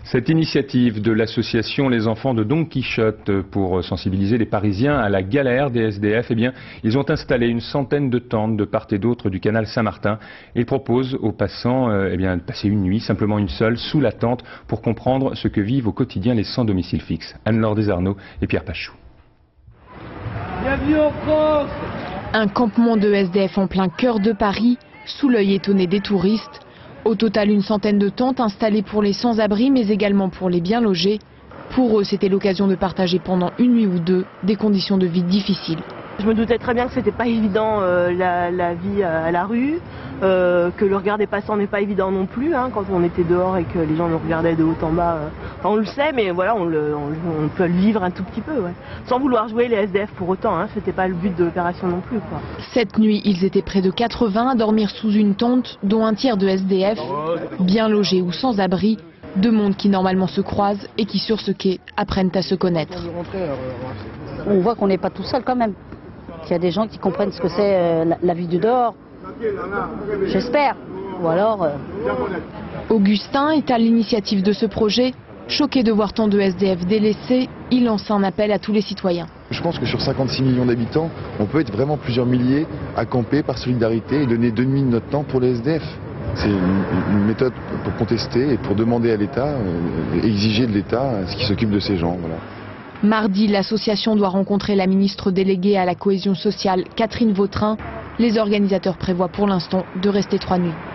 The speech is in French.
Cette initiative de l'association Les Enfants de Don Quichotte pour sensibiliser les Parisiens à la galère des SDF, eh bien, ils ont installé une centaine de tentes de part et d'autre du canal Saint-Martin et proposent aux passants de passer une nuit, simplement une seule, sous la tente pour comprendre ce que vivent au quotidien les sans domicile fixe. Anne-Laure Desarnaud et Pierre Pachou. Bienvenue en France! Un campement de SDF en plein cœur de Paris, sous l'œil étonné des touristes. Au total, une centaine de tentes installées pour les sans-abri, mais également pour les bien logés. Pour eux, c'était l'occasion de partager pendant une nuit ou deux des conditions de vie difficiles. Je me doutais très bien que c'était pas évident la vie à la rue, que le regard des passants n'est pas évident non plus, hein, quand on était dehors et que les gens nous regardaient de haut en bas. On le sait, mais voilà, on peut le vivre un tout petit peu, ouais. Sans vouloir jouer les SDF pour autant, hein, c'était pas le but de l'opération non plus, quoi. Cette nuit, ils étaient près de 80 à dormir sous une tente, dont un tiers de SDF, bien logés ou sans abri. Deux mondes qui normalement se croisent et qui sur ce quai apprennent à se connaître. On voit qu'on n'est pas tout seul quand même. Il y a des gens qui comprennent ce que c'est la vie du dehors. J'espère. Ou alors... Augustin est à l'initiative de ce projet. Choqué de voir tant de SDF délaissés, il lance un appel à tous les citoyens. Je pense que sur 56 millions d'habitants, on peut être vraiment plusieurs milliers à camper par solidarité et donner 2 nuits de notre temps pour les SDF. C'est une méthode pour contester et pour demander à l'État, exiger de l'État ce qui s'occupe de ces gens. Voilà. Mardi, l'association doit rencontrer la ministre déléguée à la cohésion sociale, Catherine Vautrin. Les organisateurs prévoient pour l'instant de rester 3 nuits.